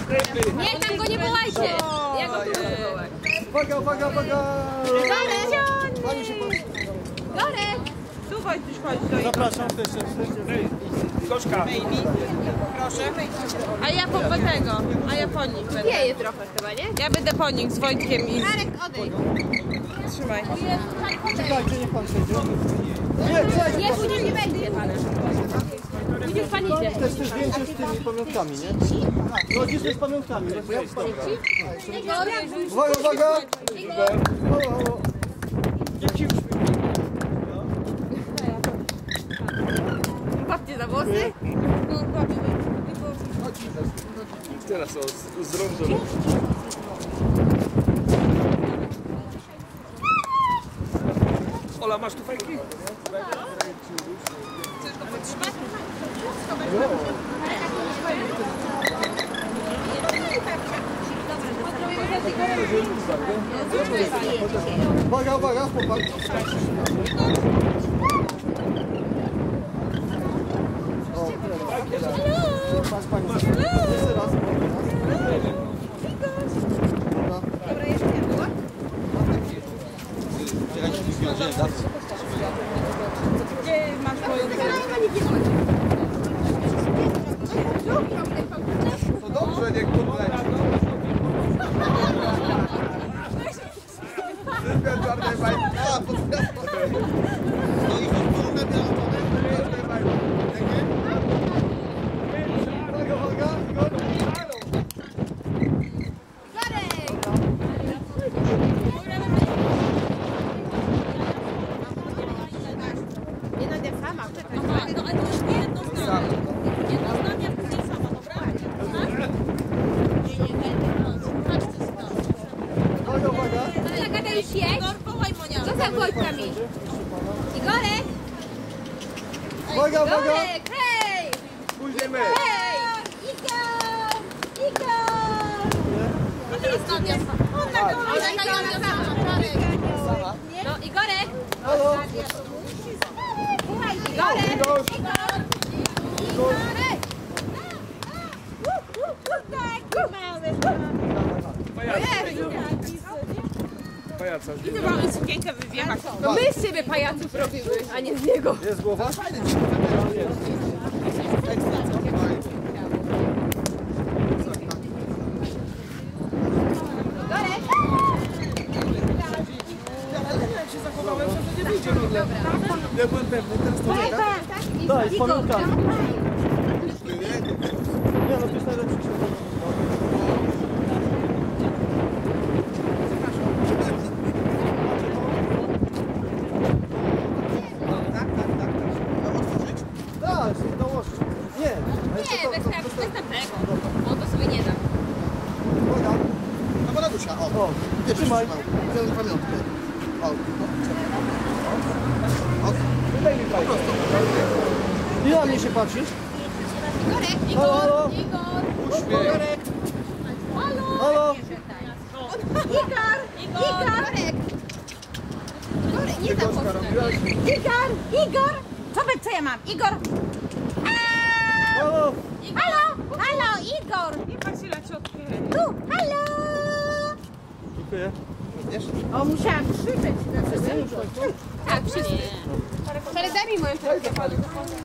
Nie, tam go nie wołajcie! Ja go tu wołać. Uwaga, uwaga, uwaga! Gorek! Tu chodź, chodź. Zapraszam też. Gorzka. Proszę. A ja po tego, a ja po nich będę. Wieje trochę chyba, nie? Ja będę po nich z Wojtkiem i... Marek, odejdź. Trzymaj. Czekajcie, niech pan przejdzie. Nie, później nie będzie pana. Niech pan idzie. To jest też zdjęcie z tymi pamiątkami, nie? Rodzice z pamiątkami. Uwaga, uwaga! Halo, halo. Łapcie za włosy. Teraz z rąk. Ola, masz tu fajki? Chcesz go podtrzymać? Uwaga, uwaga, chłopak. O, teraz. Pani. Jeszcze raz. Dobra, jeszcze nie było? Gdzie masz moją To dobrze, niech podleci. Tylko czarnej bajki. A, no i wspólne czarnej bajki. Uwaga, uwaga. Nie Nadia sama, czekaj. No ale to już nie jedno zdanie. Jedno zdanie, a później sama, dobra? Uwaga, uwaga. Agata już jest? Igor, wołaj Monia. Co za Wojtkami? Igorek! Uwaga, uwaga. Igorek, hej! Pójdziemy. Hej! Igor! Igor! A teraz Nadia sama. No, Igorek! Halo. Igorek! Igor. Igorek! Pajaca. Idę mamy sukienkę wywiechać. To my z siebie pajaców robimy, a nie z niego. Jest głowa? Igorek! Jak się zachowałem, że nie wyjdzie w ogóle. Ja byłem pewny, teraz to nie da. Daj, z pamiątkami. Nie, no to jest najlepszy się. Tak, dołożyć. Nie. Nie, bez następnego. On to sobie nie da. Uwaga. No bo Radusia, o. O, trzymaj. Chcę pamiątkę. O, Daj mi fajkę. I na mnie się patrzysz? Igorek! Halo, Igor! halo. Igor! Halo. Halo! Igor! Igorek! Igorek, nie za mocno. Igor! Igor! Co ja mam? Igor! Halo. Halo! Halo! Igor! Nie patrz na ciotkę. Tu! Halo! Dziękuję. O, musiałam krzyczeć. Tak, wszyscy. Ale daj mi moją